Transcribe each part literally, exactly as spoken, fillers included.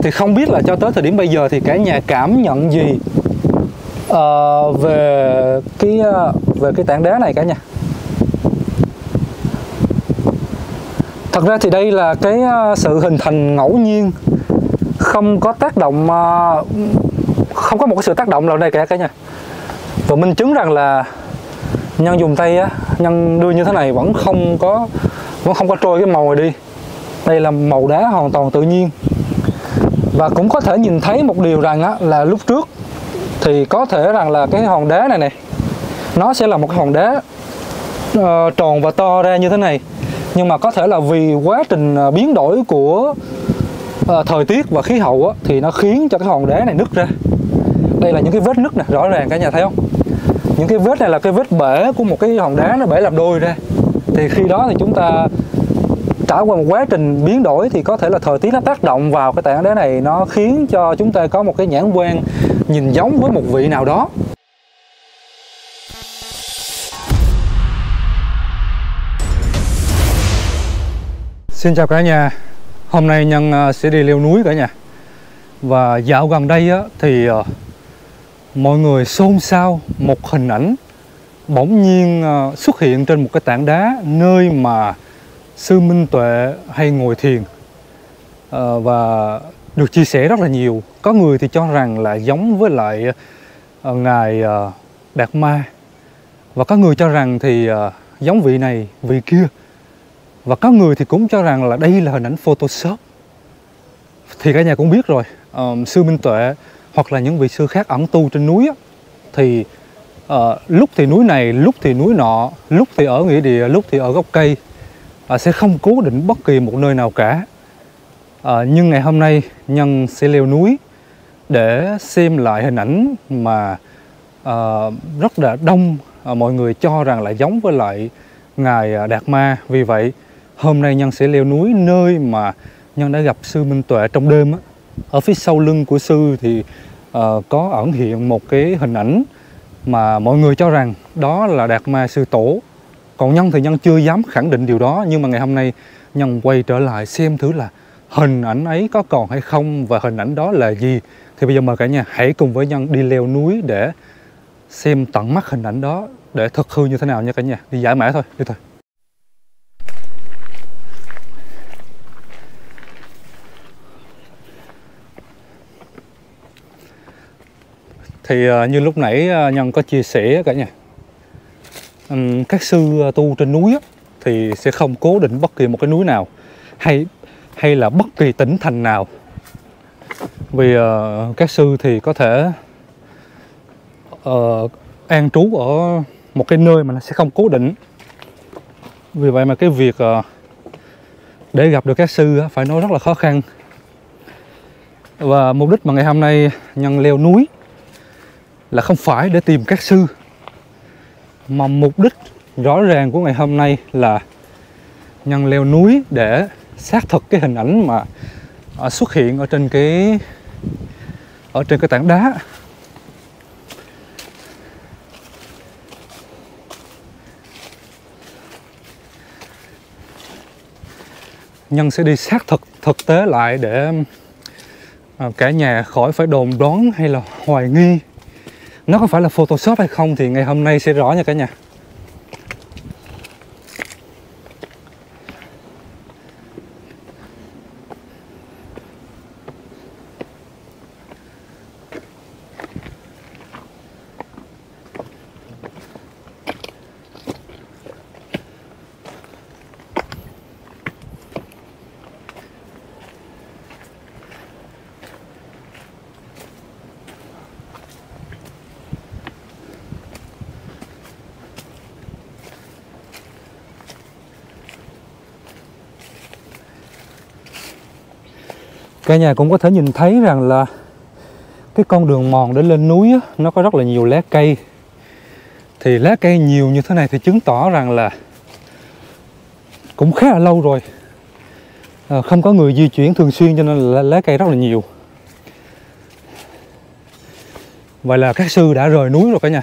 Thì không biết là cho tới thời điểm bây giờ thì cả nhà cảm nhận gì uh, về cái về cái tảng đá này cả nhà. Thật ra thì đây là cái sự hình thành ngẫu nhiên, không có tác động, không có một cái sự tác động nào đây cả cả nhà. Và minh chứng rằng là Nhân dùng tay á, Nhân đưa như thế này vẫn không có vẫn không có trôi cái màu này đi. Đây là màu đá hoàn toàn tự nhiên. Và cũng có thể nhìn thấy một điều rằng á, là lúc trước thì có thể rằng là cái hòn đá này này nó sẽ là một cái hòn đá uh, tròn và to ra như thế này. Nhưng mà có thể là vì quá trình biến đổi của uh, thời tiết và khí hậu á, thì nó khiến cho cái hòn đá này nứt ra. Đây là những cái vết nứt này, rõ ràng cả nhà thấy không? Những cái vết này là cái vết bể của một cái hòn đá, nó bể làm đôi ra. Thì khi đó thì chúng ta trải qua một quá trình biến đổi thì có thể là thời tiết nó tác động vào cái tảng đá này, nó khiến cho chúng ta có một cái nhãn quan nhìn giống với một vị nào đó. Xin chào cả nhà. Hôm nay Nhân sẽ đi leo núi cả nhà. Và dạo gần đây á, thì uh, mọi người xôn xao một hình ảnh bỗng nhiên uh, xuất hiện trên một cái tảng đá nơi mà Sư Minh Tuệ hay ngồi thiền, uh, và được chia sẻ rất là nhiều. Có người thì cho rằng là giống với lại uh, ngài uh, Đạt Ma, và có người cho rằng thì uh, giống vị này vị kia, và có người thì cũng cho rằng là đây là hình ảnh Photoshop. Thì cả nhà cũng biết rồi, uh, Sư Minh Tuệ hoặc là những vị sư khác ẩn tu trên núi á, thì uh, lúc thì núi này, lúc thì núi nọ, lúc thì ở nghĩa địa, lúc thì ở gốc cây, uh, sẽ không cố định bất kỳ một nơi nào cả. uh, Nhưng ngày hôm nay Nhân sẽ leo núi để xem lại hình ảnh mà uh, rất là đông uh, mọi người cho rằng là giống với lại ngài Đạt Ma. Vì vậy hôm nay Nhân sẽ leo núi nơi mà Nhân đã gặp Sư Minh Tuệ trong đêm á. Ở phía sau lưng của sư thì uh, có ẩn hiện một cái hình ảnh mà mọi người cho rằng đó là Đạt Ma sư tổ. Còn Nhân thì Nhân chưa dám khẳng định điều đó, nhưng mà ngày hôm nay Nhân quay trở lại xem thử là hình ảnh ấy có còn hay không và hình ảnh đó là gì. Thì bây giờ mời cả nhà hãy cùng với Nhân đi leo núi để xem tận mắt hình ảnh đó, để thực hư như thế nào nha cả nhà. Đi giải mã thôi, đi thôi. Thì uh, như lúc nãy uh, Nhân có chia sẻ cả nhà, um, các sư uh, tu trên núi á, thì sẽ không cố định bất kỳ một cái núi nào hay hay là bất kỳ tỉnh thành nào. Vì uh, các sư thì có thể uh, an trú ở một cái nơi mà nó sẽ không cố định. Vì vậy mà cái việc uh, để gặp được các sư uh, phải nói rất là khó khăn. Và mục đích mà ngày hôm nay Nhân leo núi là không phải để tìm các sư, mà mục đích rõ ràng của ngày hôm nay là Nhân leo núi để xác thực cái hình ảnh mà uh, xuất hiện ở trên cái ở trên cái tảng đá. Nhân sẽ đi xác thực thực tế lại để uh, cả nhà khỏi phải đồn đoán hay là hoài nghi nó có phải là Photoshop hay không, thì ngày hôm nay sẽ rõ nha cả nhà. Cả nhà cũng có thể nhìn thấy rằng là cái con đường mòn để lên núi á, nó có rất là nhiều lá cây. Thì lá cây nhiều như thế này thì chứng tỏ rằng là cũng khá là lâu rồi, à, không có người di chuyển thường xuyên, cho nên là lá cây rất là nhiều. Vậy là các sư đã rời núi rồi cả nhà.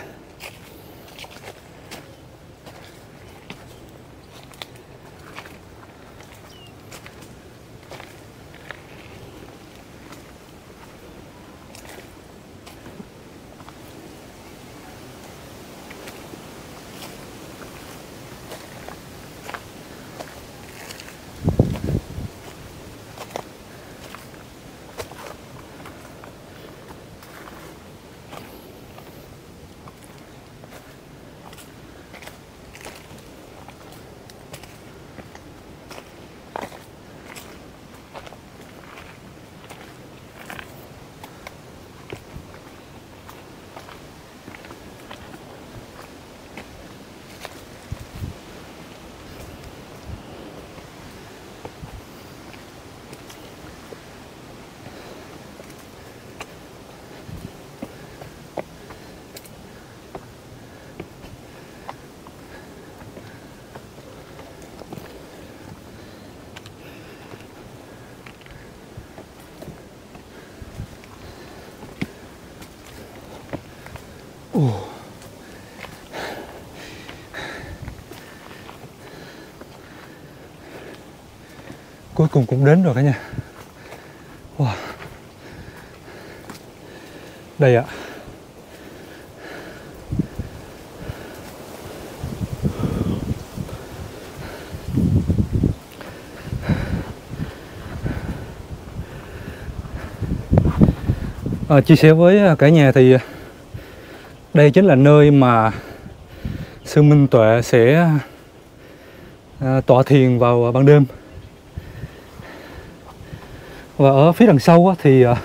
Cuối cùng cũng đến rồi cả nhà. Wow. Đây ạ. À, chia sẻ với cả nhà thì đây chính là nơi mà sư Minh Tuệ sẽ à, tọa thiền vào ban đêm. Và ở phía đằng sau á, thì à,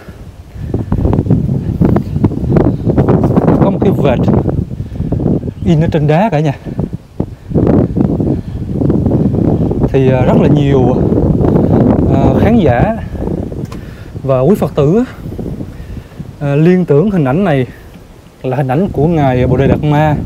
có một cái vệt in ở trên đá cả nhà. Thì à, rất là nhiều à, khán giả và quý Phật tử à, liên tưởng hình ảnh này là hình ảnh của ngài Bồ Đề Đạt Ma.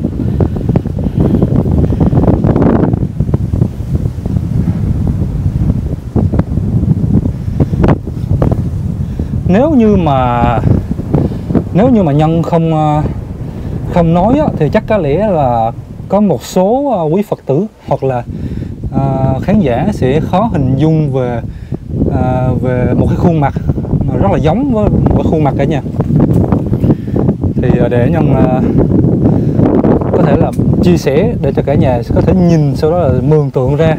Nếu như mà nếu như mà Nhân không không nói á, thì chắc có lẽ là có một số quý Phật tử hoặc là à, khán giả sẽ khó hình dung về à, về một cái khuôn mặt mà rất là giống với một cái khuôn mặt cả nhà. Thì để Nhân à, có thể là chia sẻ để cho cả nhà có thể nhìn, sau đó là mường tượng ra.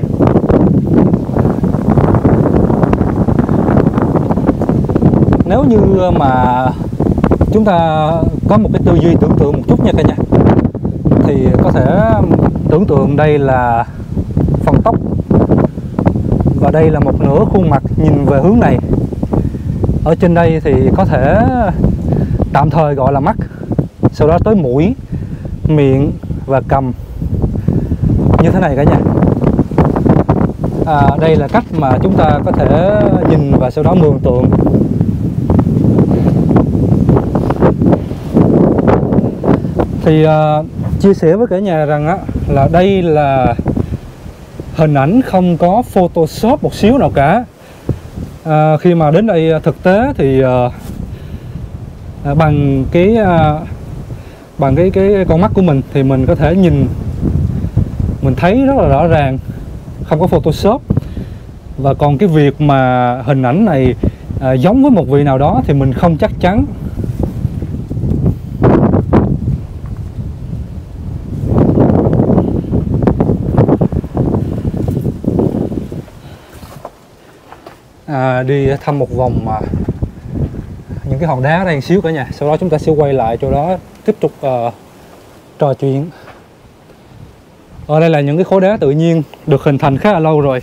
Nếu như mà chúng ta có một cái tư duy tưởng tượng một chút nha cả nhà, thì có thể tưởng tượng đây là phần tóc và đây là một nửa khuôn mặt nhìn về hướng này. Ở trên đây thì có thể tạm thời gọi là mắt, sau đó tới mũi, miệng và cằm như thế này cả nhà. À, đây là cách mà chúng ta có thể nhìn và sau đó mường tượng. Thì uh, chia sẻ với cả nhà rằng á, là đây là hình ảnh không có Photoshop một xíu nào cả. À, khi mà đến đây thực tế thì uh, bằng cái uh, bằng cái cái con mắt của mình thì mình có thể nhìn, mình thấy rất là rõ ràng, không có Photoshop. Và còn cái việc mà hình ảnh này uh, giống với một vị nào đó thì mình không chắc chắn. À, đi thăm một vòng mà những cái hòn đá đây một xíu cả nhà, sau đó chúng ta sẽ quay lại chỗ đó tiếp tục uh, trò chuyện. Ở đây là những cái khối đá tự nhiên được hình thành khá là lâu rồi.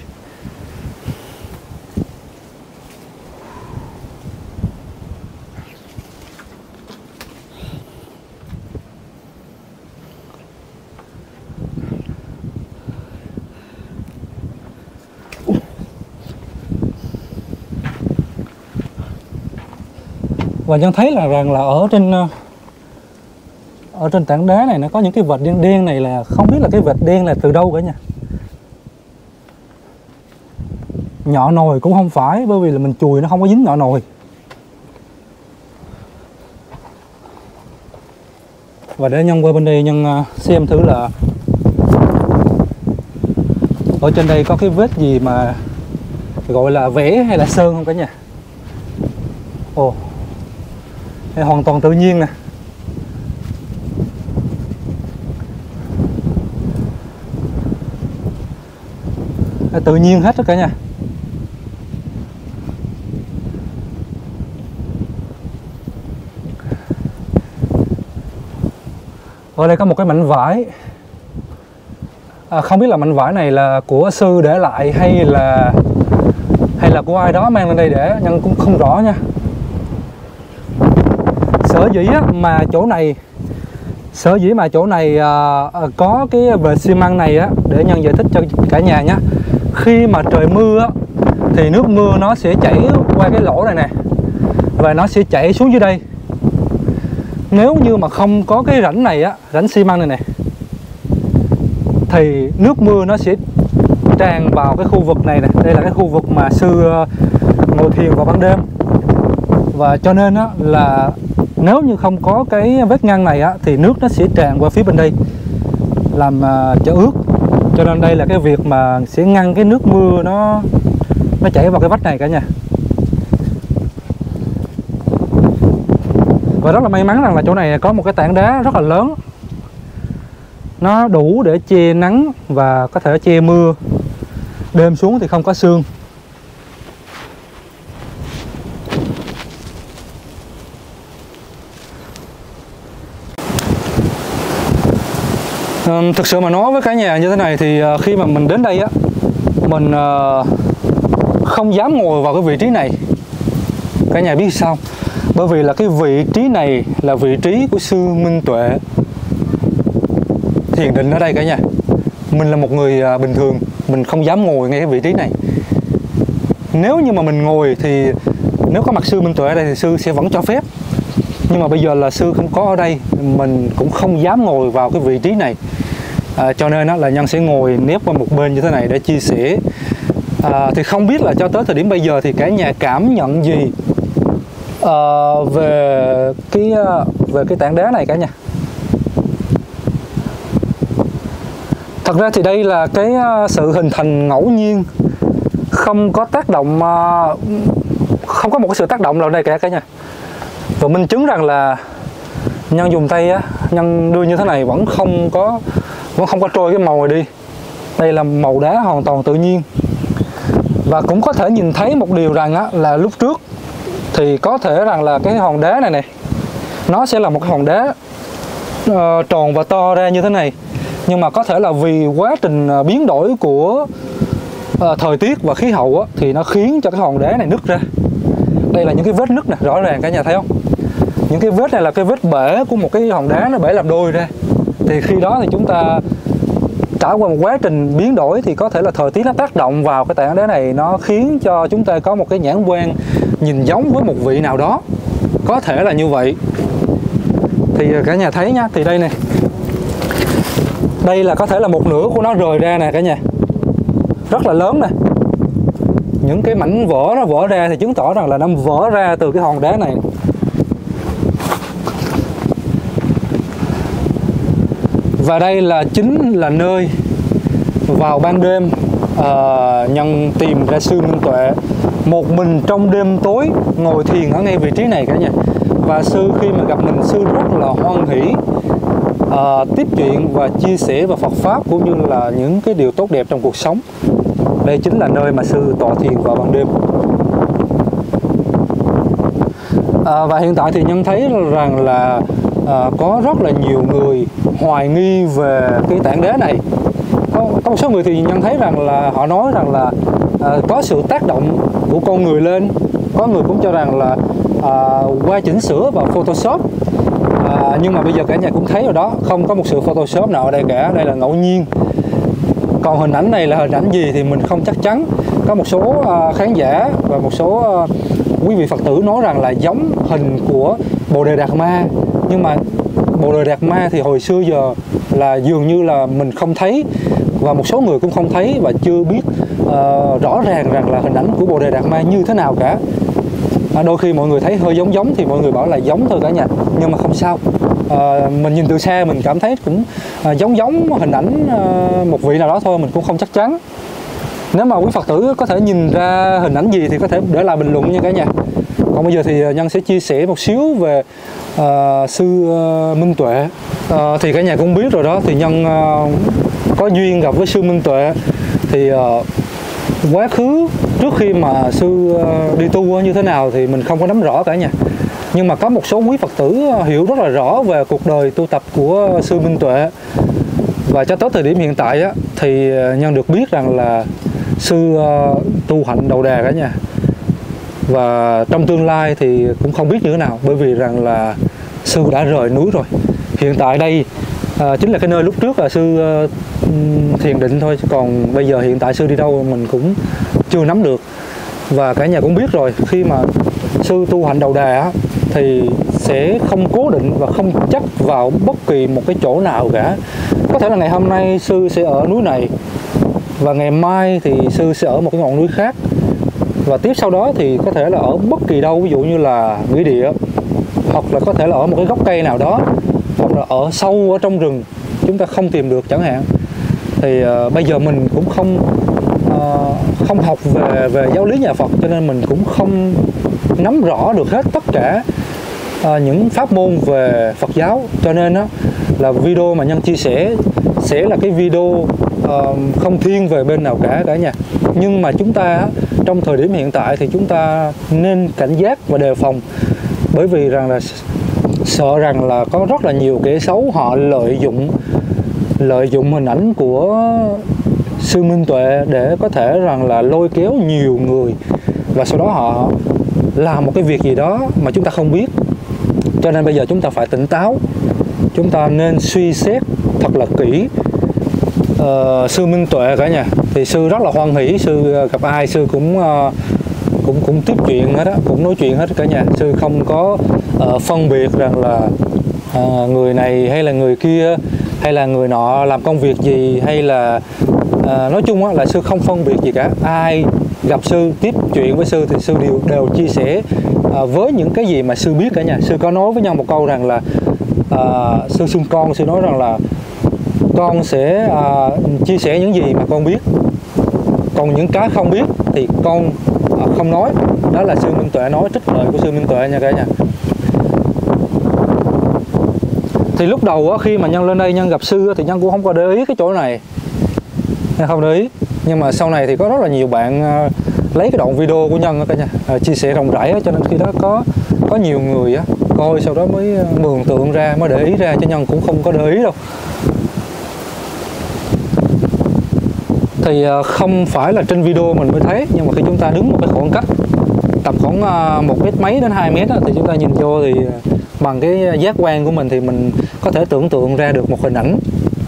Và Nhân thấy là rằng là ở trên ở trên tảng đá này nó có những cái vệt đen đen này, là không biết là cái vệt đen là từ đâu cả nhà. Nhọ nồi cũng không phải, bởi vì là mình chùi nó không có dính nhọ nồi. Và để Nhân qua bên đây Nhân xem thử là ở trên đây có cái vết gì mà gọi là vẽ hay là sơn không cả nhà. Ồ, đây hoàn toàn tự nhiên nè. Đây, tự nhiên hết tất cả nha. Ở đây có một cái mảnh vải. À, không biết là mảnh vải này là của sư để lại hay là hay là của ai đó mang lên đây để, Nhân cũng không rõ nha. Sở dĩ mà chỗ này sở dĩ mà chỗ này à, có cái vệt xi măng này á, để Nhân giải thích cho cả nhà nhé. Khi mà trời mưa á, thì nước mưa nó sẽ chảy qua cái lỗ này nè và nó sẽ chảy xuống dưới đây. Nếu như mà không có cái rãnh này á, rãnh xi măng này nè, thì nước mưa nó sẽ tràn vào cái khu vực này nè. Đây là cái khu vực mà sư ngồi thiền vào ban đêm. Và cho nên á, là nếu như không có cái vết ngăn này á, thì nước nó sẽ tràn qua phía bên đây làm uh, cho ướt. Cho nên đây là cái việc mà sẽ ngăn cái nước mưa nó nó chảy vào cái vách này cả nhà. Và rất là may mắn rằng là chỗ này có một cái tảng đá rất là lớn, nó đủ để che nắng và có thể che mưa. Đêm xuống thì không có sương. Um, thực sự mà nói với cả nhà như thế này thì uh, khi mà mình đến đây á, mình uh, không dám ngồi vào cái vị trí này. Cả nhà biết sao? Bởi vì là cái vị trí này là vị trí của sư Minh Tuệ thiền định ở đây cả nhà. Mình là một người uh, bình thường, mình không dám ngồi ngay cái vị trí này. Nếu như mà mình ngồi thì nếu có mặt sư Minh Tuệ ở đây thì sư sẽ vẫn cho phép. Nhưng mà bây giờ là sư không có ở đây, mình cũng không dám ngồi vào cái vị trí này. À, cho nên đó là Nhân sẽ ngồi nép qua một bên như thế này để chia sẻ. À, thì không biết là cho tới thời điểm bây giờ thì cả nhà cảm nhận gì à, về cái về cái tảng đá này cả nhà. Thật ra thì đây là cái sự hình thành ngẫu nhiên, không có tác động, không có một cái sự tác động nào đây cả cả nhà. Và minh chứng rằng là Nhân dùng tay á, Nhân đưa như thế này vẫn không có vẫn không có trôi cái màu này đi. Đây là màu đá hoàn toàn tự nhiên. Và cũng có thể nhìn thấy một điều rằng á, là lúc trước thì có thể rằng là cái hòn đá này này nó sẽ là một cái hòn đá uh, tròn và to ra như thế này. Nhưng mà có thể là vì quá trình biến đổi của uh, thời tiết và khí hậu á, thì nó khiến cho cái hòn đá này nứt ra. Đây là những cái vết nứt này, rõ ràng cả nhà thấy không? Những cái vết này là cái vết bể của một cái hòn đá, nó bể làm đôi ra. Thì khi đó thì chúng ta trải qua một quá trình biến đổi thì có thể là thời tiết nó tác động vào cái tảng đá này, nó khiến cho chúng ta có một cái nhãn quan nhìn giống với một vị nào đó. Có thể là như vậy. Thì cả nhà thấy nha, thì đây này, đây là có thể là một nửa của nó rời ra nè cả nhà, rất là lớn nè. Những cái mảnh vỡ nó vỡ ra thì chứng tỏ rằng là nó vỡ ra từ cái hòn đá này. Và đây là chính là nơi vào ban đêm uh, Nhân tìm ra sư Minh Tuệ một mình trong đêm tối ngồi thiền ở ngay vị trí này cả nhà. Và sư khi mà gặp mình, sư rất là hoan hỷ uh, tiếp chuyện và chia sẻ về Phật Pháp cũng như là những cái điều tốt đẹp trong cuộc sống. Đây chính là nơi mà sư tọa thiền vào ban đêm. À, và hiện tại thì Nhân thấy rằng là à, có rất là nhiều người hoài nghi về cái tảng đá này. Có, có một số người thì Nhân thấy rằng là họ nói rằng là à, có sự tác động của con người lên. Có người cũng cho rằng là à, qua chỉnh sửa vào Photoshop. À, nhưng mà bây giờ cả nhà cũng thấy rồi đó, không có một sự Photoshop nào ở đây cả. Đây là ngẫu nhiên. Còn hình ảnh này là hình ảnh gì thì mình không chắc chắn. Có một số uh, khán giả và một số uh, quý vị Phật tử nói rằng là giống hình của Bồ Đề Đạt Ma. Nhưng mà Bồ Đề Đạt Ma thì hồi xưa giờ là dường như là mình không thấy, và một số người cũng không thấy và chưa biết uh, rõ ràng rằng là hình ảnh của Bồ Đề Đạt Ma như thế nào cả. À, đôi khi mọi người thấy hơi giống giống thì mọi người bảo là giống thôi cả nhà, nhưng mà không sao. À, mình nhìn từ xa mình cảm thấy cũng à, giống giống hình ảnh à, một vị nào đó thôi, mình cũng không chắc chắn. Nếu mà quý Phật tử có thể nhìn ra hình ảnh gì thì có thể để lại bình luận nha cả nhà. Còn bây giờ thì Nhân sẽ chia sẻ một xíu về à, sư à, Minh Tuệ. À, thì cả nhà cũng biết rồi đó, thì Nhân à, có duyên gặp với sư Minh Tuệ. Thì à, quá khứ trước khi mà sư đi tu như thế nào thì mình không có nắm rõ cả nhà. Nhưng mà có một số quý Phật tử hiểu rất là rõ về cuộc đời tu tập của sư Minh Tuệ. Và cho tới thời điểm hiện tại á, thì Nhân được biết rằng là sư tu hạnh đầu đà cả nhà. Và trong tương lai thì cũng không biết như thế nào, bởi vì rằng là sư đã rời núi rồi. Hiện tại đây à, chính là cái nơi lúc trước là sư uh, thiền định thôi, còn bây giờ hiện tại sư đi đâu mình cũng chưa nắm được. Và cả nhà cũng biết rồi, khi mà sư tu hạnh đầu đà á, thì sẽ không cố định và không chắc vào bất kỳ một cái chỗ nào cả. Có thể là ngày hôm nay sư sẽ ở núi này, và ngày mai thì sư sẽ ở một cái ngọn núi khác, và tiếp sau đó thì có thể là ở bất kỳ đâu, ví dụ như là Nghĩa Địa hoặc là có thể là ở một cái gốc cây nào đó, hoặc là ở sâu ở trong rừng chúng ta không tìm được chẳng hạn. Thì uh, bây giờ mình cũng không uh, không học về về giáo lý nhà Phật, cho nên mình cũng không nắm rõ được hết tất cả uh, những pháp môn về Phật giáo. Cho nên đó là video mà Nhân chia sẻ sẽ là cái video uh, không thiên về bên nào cả cả nhà. Nhưng mà chúng ta trong thời điểm hiện tại thì chúng ta nên cảnh giác và đề phòng, bởi vì rằng là sợ rằng là có rất là nhiều kẻ xấu họ lợi dụng lợi dụng hình ảnh của sư Minh Tuệ để có thể rằng là lôi kéo nhiều người, và sau đó họ làm một cái việc gì đó mà chúng ta không biết. Cho nên bây giờ chúng ta phải tỉnh táo, chúng ta nên suy xét thật là kỹ. Uh, sư Minh Tuệ cả nhà thì sư rất là hoan hỷ, sư gặp ai sư cũng uh, cũng cũng tiếp chuyện hết đó, cũng nói chuyện hết cả nhà. Sư không có uh, phân biệt rằng là uh, người này hay là người kia, hay là người nọ làm công việc gì, hay là uh, nói chung á, là sư không phân biệt gì cả. Ai gặp sư tiếp chuyện với sư thì sư đều đều chia sẻ uh, với những cái gì mà sư biết cả nhà. Sư có nói với nhau một câu rằng là uh, sư xưng con, sư nói rằng là con sẽ uh, chia sẻ những gì mà con biết, còn những cái không biết thì con uh, không nói. Đó là sư Minh Tuệ nói, trích lời của sư Minh Tuệ nha cả nhà. Thì lúc đầu á, khi mà Nhân lên đây Nhân gặp sư thì Nhân cũng không có để ý cái chỗ này, Nhân không để ý. Nhưng mà sau này thì có rất là nhiều bạn uh, lấy cái đoạn video của Nhân cả nhà uh, chia sẻ rộng rãi á, cho nên khi đó có có nhiều người á coi sau đó mới uh, mường tượng ra, mới để ý ra, cho Nhân cũng không có để ý đâu. Thì không phải là trên video mình mới thấy, nhưng mà khi chúng ta đứng một cái khoảng cách tầm khoảng một mét mấy đến hai mét thì chúng ta nhìn vô thì bằng cái giác quan của mình thì mình có thể tưởng tượng ra được một hình ảnh.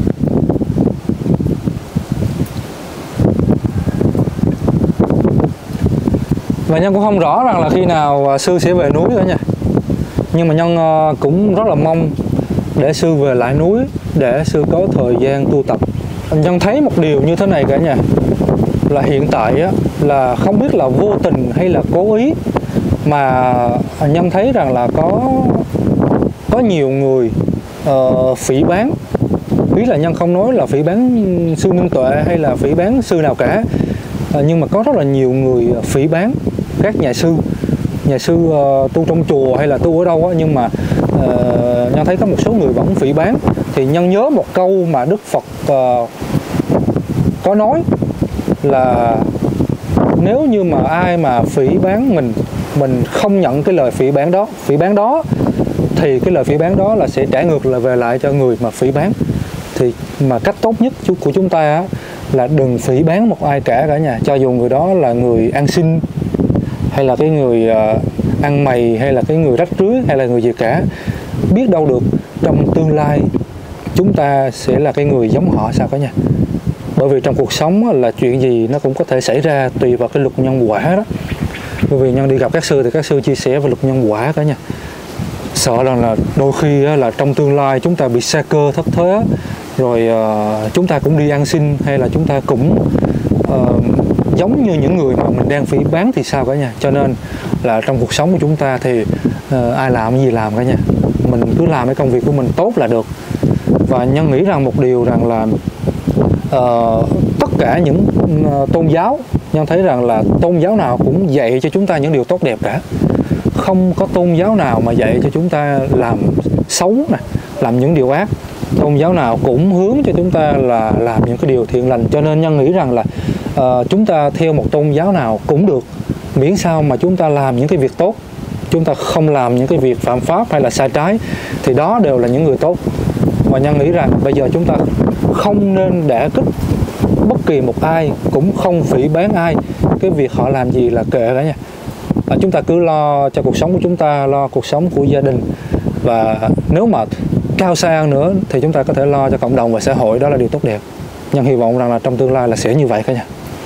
Và Nhân cũng không rõ rằng là khi nào sư sẽ về núi nữa nha. Nhưng mà Nhân cũng rất là mong để sư về lại núi, để sư có thời gian tu tập. Nhân thấy một điều như thế này cả nhà, là hiện tại á, là không biết là vô tình hay là cố ý mà Nhân thấy rằng là có có nhiều người uh, phỉ báng. Ý là Nhân không nói là phỉ báng sư Minh Tuệ hay là phỉ báng sư nào cả, uh, nhưng mà có rất là nhiều người phỉ báng các nhà sư, nhà sư uh, tu trong chùa hay là tu ở đâu á, nhưng mà uh, Nhân thấy có một số người vẫn phỉ báng. Thì Nhân nhớ một câu mà Đức Phật uh, có nói là nếu như mà ai mà phỉ báng mình, mình không nhận cái lời phỉ báng đó, phỉ báng đó thì cái lời phỉ báng đó là sẽ trả ngược lại về lại cho người mà phỉ báng. Thì mà cách tốt nhất của chúng ta á, là đừng phỉ báng một ai cả cả nhà, cho dù người đó là người ăn xin hay là cái người uh, ăn mày hay là cái người rách rưới hay là người gì cả. Biết đâu được trong tương lai chúng ta sẽ là cái người giống họ sao cả nhà. Bởi vì trong cuộc sống là chuyện gì nó cũng có thể xảy ra tùy vào cái luật nhân quả đó. Bởi vì Nhân đi gặp các sư thì các sư chia sẻ về luật nhân quả cả nhà. Sợ rằng là đôi khi là trong tương lai chúng ta bị sa cơ thất thế, rồi uh, chúng ta cũng đi ăn xin, hay là chúng ta cũng uh, giống như những người mà mình đang phỉ báng thì sao cả nhà. Cho nên là trong cuộc sống của chúng ta thì uh, ai làm cái gì làm cả nhà, mình cứ làm cái công việc của mình tốt là được. Và Nhân nghĩ rằng một điều rằng là uh, tất cả những uh, tôn giáo, Nhân thấy rằng là tôn giáo nào cũng dạy cho chúng ta những điều tốt đẹp cả. Không có tôn giáo nào mà dạy cho chúng ta làm xấu nè, làm những điều ác. Tôn giáo nào cũng hướng cho chúng ta là làm những cái điều thiện lành. Cho nên Nhân nghĩ rằng là uh, chúng ta theo một tôn giáo nào cũng được, miễn sao mà chúng ta làm những cái việc tốt, chúng ta không làm những cái việc phạm pháp hay là sai trái, thì đó đều là những người tốt. Và Nhân nghĩ rằng bây giờ chúng ta không nên đả kích bất kỳ một ai, cũng không phỉ báng ai. Cái việc họ làm gì là kệ cả nha. À, chúng ta cứ lo cho cuộc sống của chúng ta, lo cuộc sống của gia đình, và nếu mà cao xa hơn nữa thì chúng ta có thể lo cho cộng đồng và xã hội. Đó là điều tốt đẹp. Nhân hy vọng rằng là trong tương lai là sẽ như vậy cả nhà.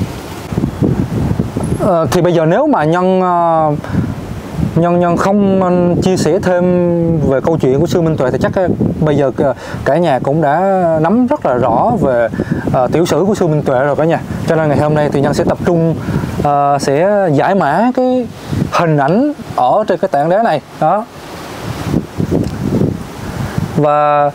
À, thì bây giờ nếu mà Nhân uh, Nhân Nhân không chia sẻ thêm về câu chuyện của sư Minh Tuệ thì chắc bây giờ cả nhà cũng đã nắm rất là rõ về uh, tiểu sử của sư Minh Tuệ rồi cả nhà. Cho nên ngày hôm nay thì Nhân sẽ tập trung uh, sẽ giải mã cái hình ảnh ở trên cái tảng đá này đó. Và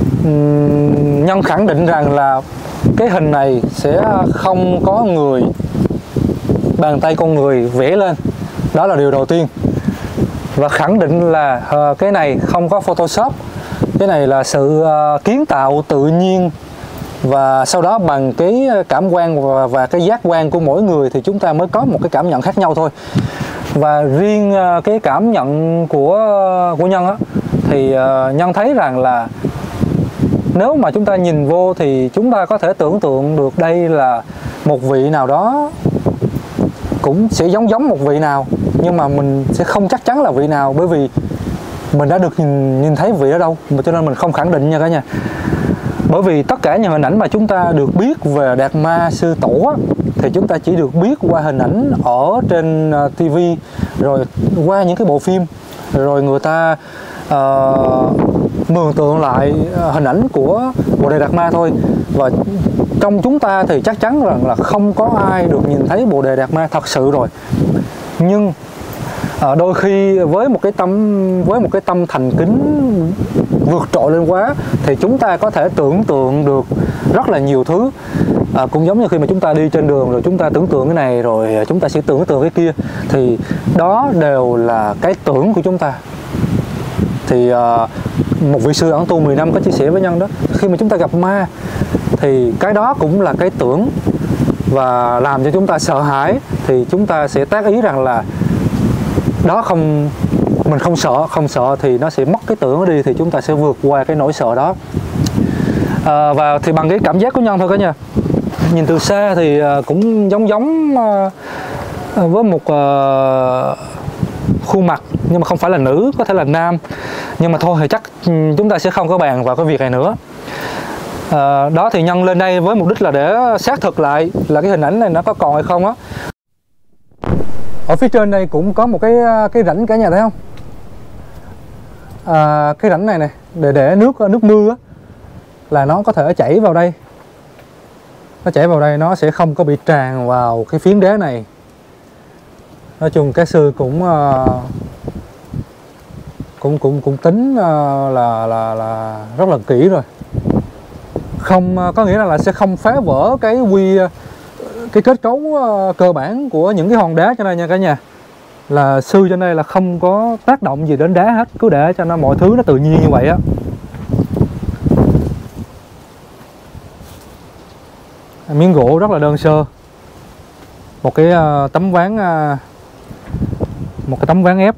um, Nhân khẳng định rằng là cái hình này sẽ không có người, bàn tay con người vẽ lên. Đó là điều đầu tiên. Và khẳng định là uh, cái này không có Photoshop. Cái này là sự uh, kiến tạo tự nhiên. Và sau đó bằng cái cảm quan và, và cái giác quan của mỗi người thì chúng ta mới có một cái cảm nhận khác nhau thôi. Và riêng uh, cái cảm nhận của, của Nhân á, thì uh, Nhân thấy rằng là nếu mà chúng ta nhìn vô thì chúng ta có thể tưởng tượng được đây là một vị nào đó cũng sẽ giống giống một vị nào, nhưng mà mình sẽ không chắc chắn là vị nào, bởi vì mình đã được nhìn, nhìn thấy vị ở đâu, mà cho nên mình không khẳng định nha cả nhà. Bởi vì tất cả những hình ảnh mà chúng ta được biết về Đạt Ma Sư Tổ á, thì chúng ta chỉ được biết qua hình ảnh ở trên uh, ti vi, rồi qua những cái bộ phim, rồi người ta uh, mường tượng lại uh, hình ảnh của Bồ Đề Đạt Ma thôi. Và trong chúng ta thì chắc chắn rằng là không có ai được nhìn thấy Bồ Đề Đạt Ma thật sự rồi. Nhưng uh, đôi khi với một cái tâm với một cái tâm thành kính vượt trội lên quá thì chúng ta có thể tưởng tượng được rất là nhiều thứ. À, cũng giống như khi mà chúng ta đi trên đường rồi chúng ta tưởng tượng cái này rồi chúng ta sẽ tưởng tượng cái kia, thì đó đều là cái tưởng của chúng ta. Thì à, một vị sư ẩn tu mười năm có chia sẻ với Nhân đó, khi mà chúng ta gặp ma thì cái đó cũng là cái tưởng và làm cho chúng ta sợ hãi, thì chúng ta sẽ tác ý rằng là đó không, mình không sợ, không sợ thì nó sẽ mất cái tưởng đi, thì chúng ta sẽ vượt qua cái nỗi sợ đó. À, và thì bằng cái cảm giác của Nhân thôi cả nhà. Nhìn từ xa thì cũng giống giống với một khuôn mặt, nhưng mà không phải là nữ, có thể là nam. Nhưng mà thôi thì chắc chúng ta sẽ không có bàn vào cái việc này nữa. À, đó thì Nhân lên đây với mục đích là để xác thực lại là cái hình ảnh này nó có còn hay không á. Ở phía trên đây cũng có một cái cái rãnh cả nhà thấy không? À, cái rãnh này này để để nước nước mưa á, là nó có thể chảy vào đây. Nó chảy vào đây nó sẽ không có bị tràn vào cái phiến đá này. Nói chung các sư cũng uh, cũng cũng cũng tính uh, là là là rất là kỹ rồi. Không uh, có nghĩa là, là sẽ không phá vỡ cái quy uh, cái kết cấu uh, cơ bản của những cái hòn đá trên đây nha cả nhà. Là sư trên đây là không có tác động gì đến đá hết, cứ để cho nó mọi thứ nó tự nhiên như vậy á. Miếng gỗ rất là đơn sơ, một cái uh, tấm ván uh, một cái tấm ván ép.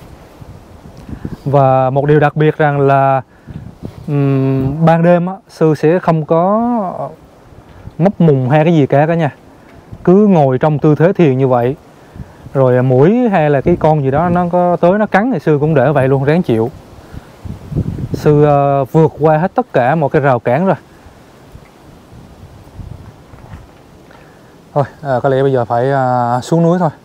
Và một điều đặc biệt rằng là um, ban đêm á, sư sẽ không có móc mùng hay cái gì cả cả nhà, cứ ngồi trong tư thế thiền như vậy. Rồi muỗi hay là cái con gì đó nó có tới nó cắn thì sư cũng để vậy luôn, ráng chịu. Sư uh, vượt qua hết tất cả một cái rào cản rồi. Thôi, à, có lẽ bây giờ phải à, xuống núi thôi.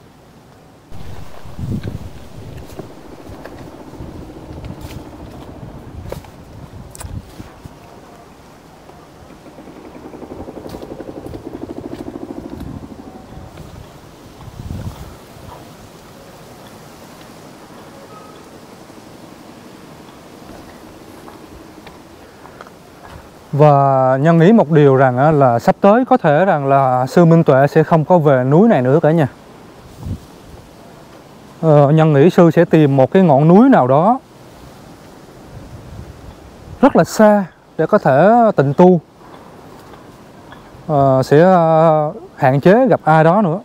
Và Nhân nghĩ một điều rằng là sắp tới có thể rằng là sư Minh Tuệ sẽ không có về núi này nữa cả nhà. Ờ, Nhân nghĩ sư sẽ tìm một cái ngọn núi nào đó rất là xa để có thể tịnh tu. Ờ, sẽ hạn chế gặp ai đó nữa.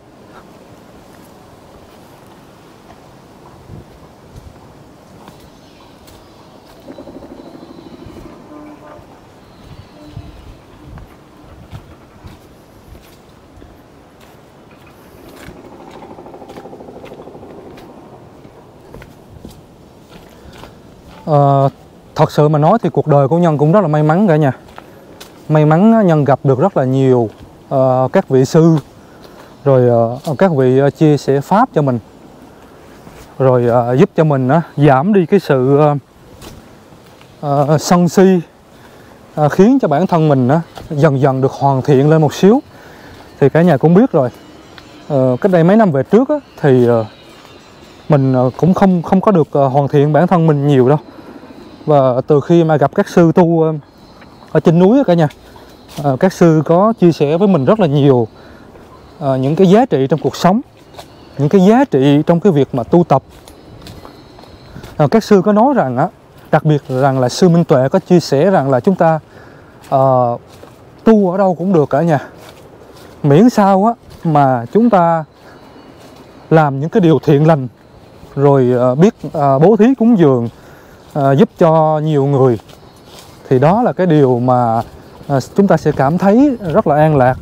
Ờ, thật sự mà nói thì cuộc đời của Nhân cũng rất là may mắn cả nhà. May mắn Nhân gặp được rất là nhiều uh, các vị sư, rồi uh, các vị uh, chia sẻ pháp cho mình, rồi uh, giúp cho mình uh, giảm đi cái sự uh, uh, sân si, uh, khiến cho bản thân mình uh, dần dần được hoàn thiện lên một xíu. Thì cả nhà cũng biết rồi, uh, cách đây mấy năm về trước uh, thì uh, mình uh, cũng không không có được uh, hoàn thiện bản thân mình nhiều đâu. Và từ khi mà gặp các sư tu ở trên núi cả nhà, các sư có chia sẻ với mình rất là nhiều những cái giá trị trong cuộc sống, những cái giá trị trong cái việc mà tu tập. Các sư có nói rằng á, đặc biệt rằng là sư Minh Tuệ có chia sẻ rằng là chúng ta uh, tu ở đâu cũng được cả nhà, miễn sao á mà chúng ta làm những cái điều thiện lành, rồi uh, biết uh, bố thí cúng dường, uh, giúp cho nhiều người, thì đó là cái điều mà uh, chúng ta sẽ cảm thấy rất là an lạc.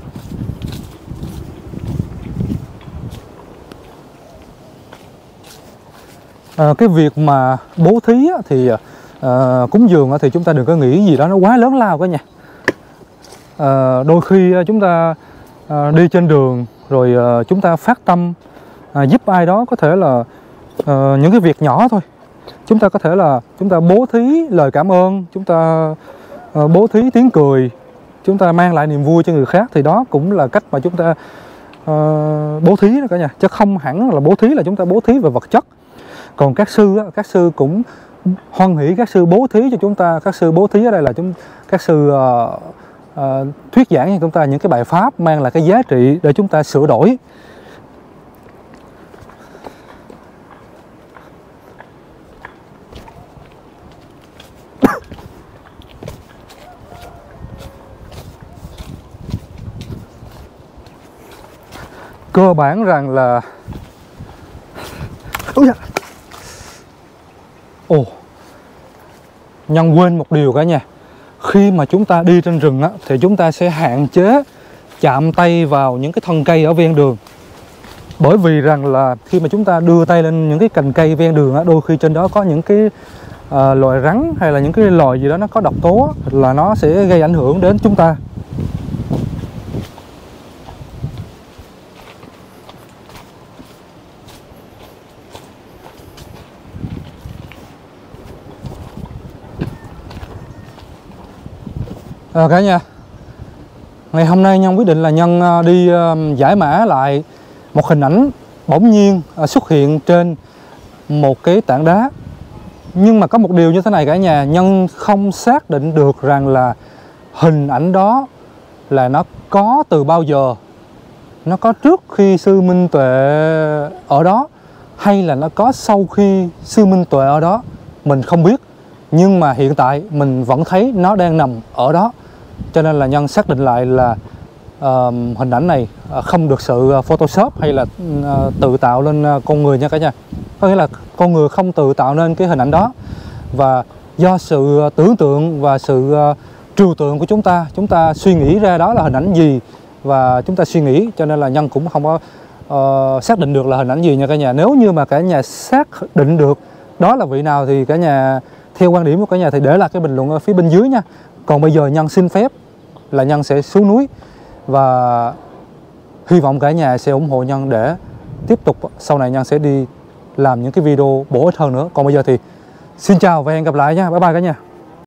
À, cái việc mà bố thí á, thì à, cúng dường á, thì chúng ta đừng có nghĩ gì đó nó quá lớn lao cả nhà. À, đôi khi chúng ta à, đi trên đường rồi à, chúng ta phát tâm à, giúp ai đó, có thể là à, những cái việc nhỏ thôi. Chúng ta có thể là chúng ta bố thí lời cảm ơn, chúng ta à, bố thí tiếng cười, chúng ta mang lại niềm vui cho người khác, thì đó cũng là cách mà chúng ta à, bố thí đó cả nhà, chứ không hẳn là bố thí là chúng ta bố thí về vật chất. Còn các sư á, các sư cũng hoan hỷ, các sư bố thí cho chúng ta. Các sư bố thí ở đây là chúng các sư uh, uh, thuyết giảng cho chúng ta những cái bài pháp mang lại cái giá trị để chúng ta sửa đổi. Cơ bản rằng là Ôi da. Ồ, Nhân quên một điều cả nhà. Khi mà chúng ta đi trên rừng á, thì chúng ta sẽ hạn chế chạm tay vào những cái thân cây ở ven đường. Bởi vì rằng là khi mà chúng ta đưa tay lên những cái cành cây ven đường á, đôi khi trên đó có những cái uh, loài rắn hay là những cái loài gì đó nó có độc tố á, là nó sẽ gây ảnh hưởng đến chúng ta. À, cả nhà, ngày hôm nay Nhân quyết định là Nhân đi uh, giải mã lại một hình ảnh bỗng nhiên uh, xuất hiện trên một cái tảng đá. Nhưng mà có một điều như thế này cả nhà, Nhân không xác định được rằng là hình ảnh đó là nó có từ bao giờ. Nó có trước khi sư Minh Tuệ ở đó, hay là nó có sau khi sư Minh Tuệ ở đó, mình không biết. Nhưng mà hiện tại mình vẫn thấy nó đang nằm ở đó. Cho nên là Nhân xác định lại là uh, hình ảnh này uh, không được sự Photoshop hay là uh, tự tạo lên uh, con người nha cả nhà. Có nghĩa là con người không tự tạo nên cái hình ảnh đó. Và do sự uh, tưởng tượng và sự uh, trừu tượng của chúng ta, chúng ta suy nghĩ ra đó là hình ảnh gì và chúng ta suy nghĩ, cho nên là Nhân cũng không có uh, xác định được là hình ảnh gì nha cả nhà. Nếu như mà cả nhà xác định được đó là vị nào thì cả nhà, theo quan điểm của cả nhà thì để lại cái bình luận ở phía bên dưới nha. Còn bây giờ Nhân xin phép là Nhân sẽ xuống núi và hy vọng cả nhà sẽ ủng hộ Nhân để tiếp tục sau này Nhân sẽ đi làm những cái video bổ ích hơn nữa. Còn bây giờ thì xin chào và hẹn gặp lại nha. Bye bye cả nhà.